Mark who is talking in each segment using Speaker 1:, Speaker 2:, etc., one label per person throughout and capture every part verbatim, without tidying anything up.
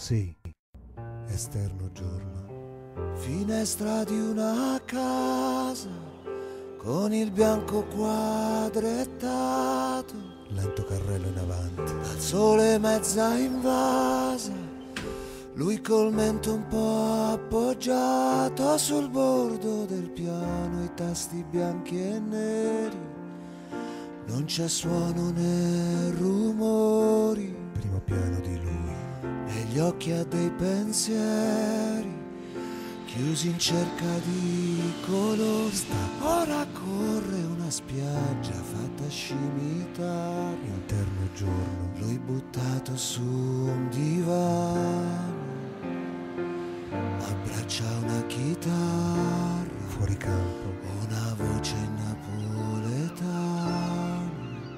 Speaker 1: Sì, esterno giorno.
Speaker 2: Finestra di una casa con il bianco quadrettato,
Speaker 1: Lento carrello in avanti.
Speaker 2: dal sole mezza invasa, lui col mento un po' appoggiato sul bordo del piano, i tasti bianchi e neri, non c'è suono né rumori,
Speaker 1: Primo piano di lui.
Speaker 2: negli occhi ha dei pensieri chiusi in cerca di colori. Ora corre una spiaggia fatta scimitare,
Speaker 1: Interno giorno.
Speaker 2: lui buttato su un divano, abbraccia una chitarra,
Speaker 1: Fuori campo.
Speaker 2: una voce napoletana,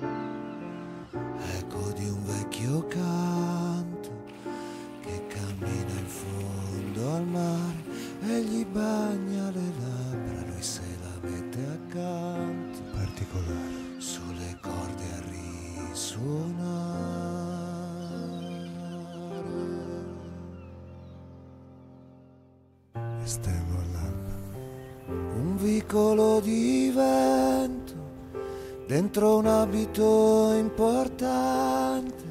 Speaker 2: eco di un vecchio canto che cammina in fondo al mare e gli bagna le labbra, lui se la mette accanto,
Speaker 1: Particolare.
Speaker 2: sulle corde a risuonare.
Speaker 1: Esterno all'alba.
Speaker 2: Un vicolo di vento dentro un abito importante,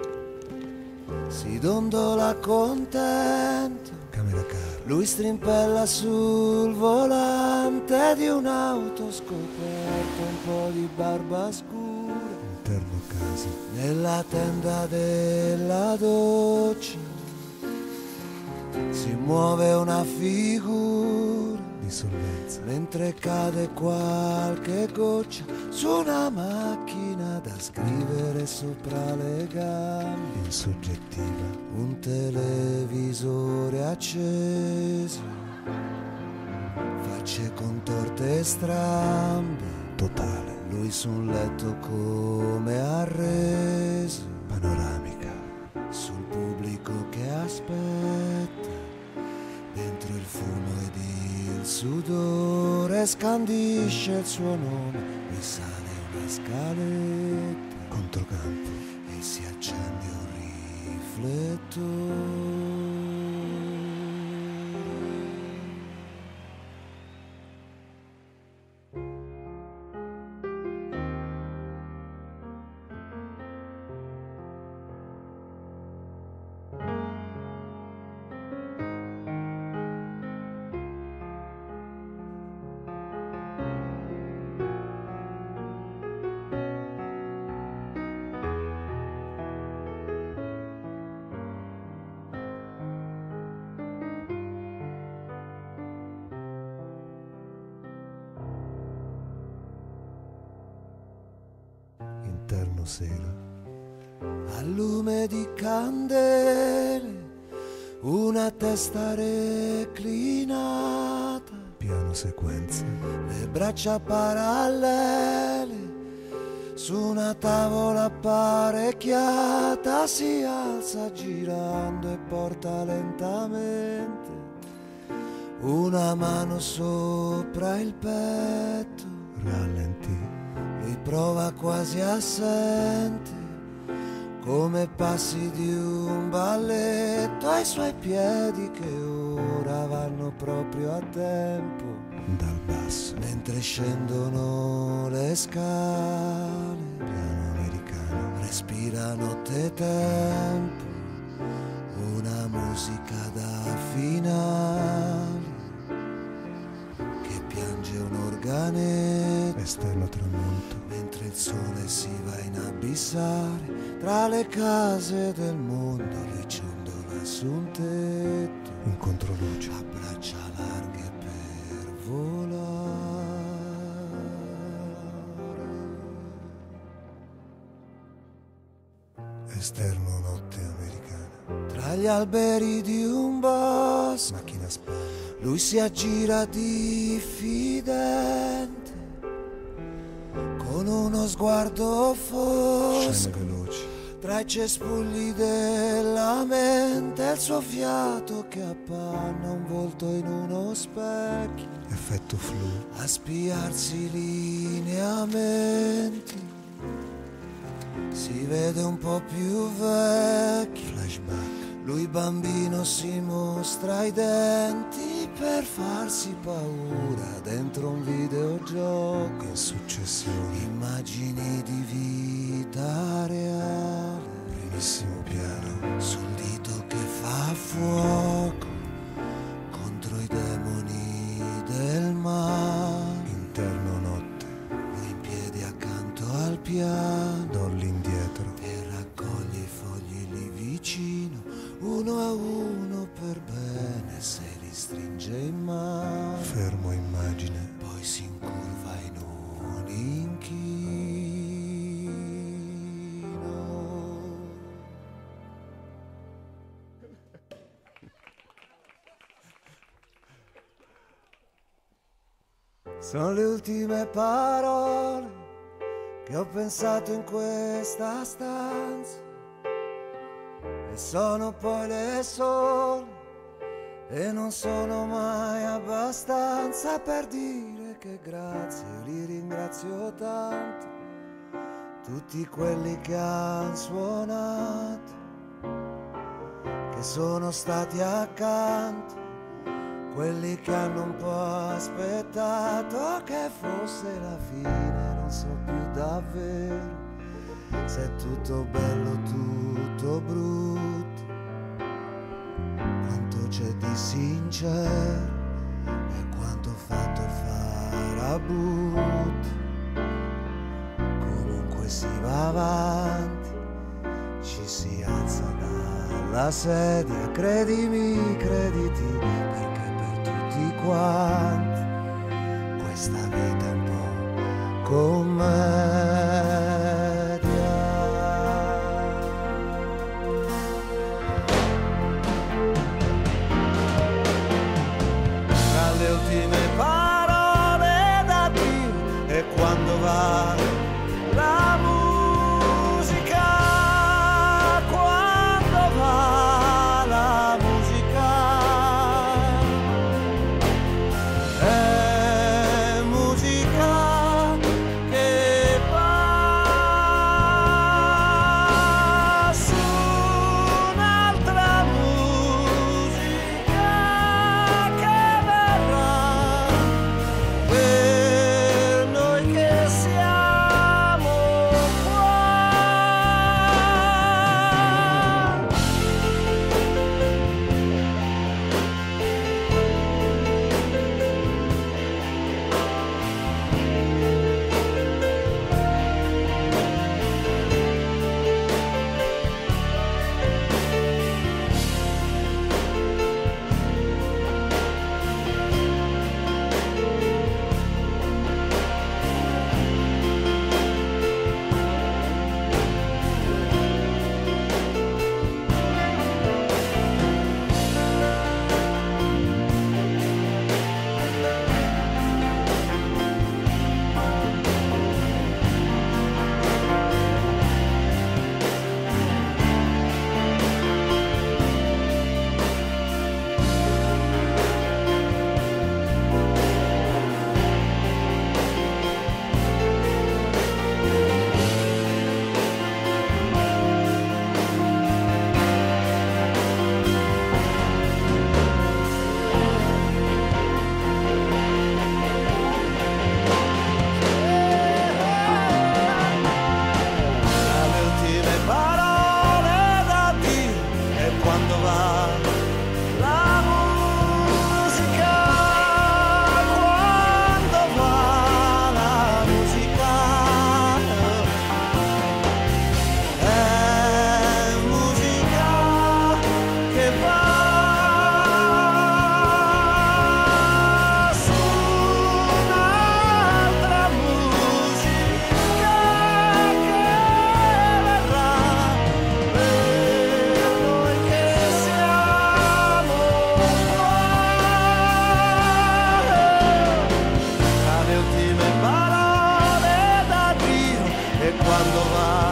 Speaker 2: si dondola contento,
Speaker 1: Camera car.
Speaker 2: lui strimpella sul volante di un'auto scoperta, un po' di barba scura,
Speaker 1: Interno casa.
Speaker 2: nella tenda della doccia si muove una figura,
Speaker 1: Dissolvenza.
Speaker 2: mentre cade qualche goccia su una macchina da scrivere sopra le gambe,
Speaker 1: Insoggettiva.
Speaker 2: un televisore acceso, facce contorte e strambe,
Speaker 1: Totale.
Speaker 2: lui su un letto come arreso,
Speaker 1: Panoramica.
Speaker 2: sul pubblico che aspetta, dentro il fumo ed il sudore scandisce il suo nome, lui sale una scaletta
Speaker 1: Controcampo.
Speaker 2: e si accende un riflettore.
Speaker 1: Interno sera.
Speaker 2: Al lume di candele, una testa reclinata,
Speaker 1: Piano sequenza.
Speaker 2: le braccia parallele, su una tavola apparecchiata, si alza girando e porta lentamente una mano sopra il petto,
Speaker 1: Rallenti.
Speaker 2: lui prova quasi assente, come passi di un balletto, ai suoi piedi che ora vanno proprio a tempo,
Speaker 1: Dal basso.
Speaker 2: mentre scendono le scale,
Speaker 1: Piano americano.
Speaker 2: respira notte e tempo, una musica da finale, che piange un organetto,
Speaker 1: Esterno tramonto.
Speaker 2: mentre il sole si va in abissare tra le case del mondo, lui ciondola su un tetto,
Speaker 1: In controluce.
Speaker 2: a braccia larghe per volare.
Speaker 1: Esterno notte americana.
Speaker 2: Tra gli alberi di un bosco,
Speaker 1: Macchina a spalla.
Speaker 2: lui si aggira diffidente, con uno sguardo fosco,
Speaker 1: Scene veloci.
Speaker 2: tra i cespugli della mente, il suo fiato che appanna un volto in uno specchio,
Speaker 1: Effetto flu.
Speaker 2: a spiarsi i lineamenti, si vede un po' più vecchio,
Speaker 1: Flashback.
Speaker 2: Lui bambino si mostra i denti per farsi paura dentro un videogioco.
Speaker 1: In successione,
Speaker 2: Immagini di vita reale,
Speaker 1: primissimo piano,
Speaker 2: sul dito che fa fuoco contro i demoni del male.
Speaker 1: interno notte,
Speaker 2: Lui in piedi accanto al piano
Speaker 1: dolly indietro,
Speaker 2: e raccoglie i fogli lì vicino, uno a uno per bene, se li stringe in mano.
Speaker 1: fermo immagine,
Speaker 2: Poi si incurva in un inchino. Sono le ultime parole che ho pensato in questa stanza e sono poi le sole e non sono mai abbastanza per dire che grazie, li ringrazio tanto tutti quelli che han suonato, che sono stati accanto, quelli che hanno un po' aspettato che fosse la fine, non so più davvero se è tutto bello o tutto brutto, quanto c'è di sincero e quanto fatto il farabutto. Comunque si va avanti, ci si alza dalla sedia, credimi, crediti, perché per tutti quanti questa vita è un po' commedia. Tra le ultime parole da dire e quando va la musica, quando va la musica, è musica che va su un'altra musica che verrà per noi che siamo qua. Le ultime parole da dire e quando va la musica, quando va la musica, è musica che va su un'altra musica che verrà per noi che siamo qua. Tra le ultime parole da Dio e quando va